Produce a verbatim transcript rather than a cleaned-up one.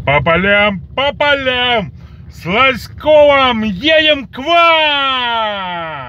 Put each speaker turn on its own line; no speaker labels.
По полям, по полям, с Лоськовым едем к вам!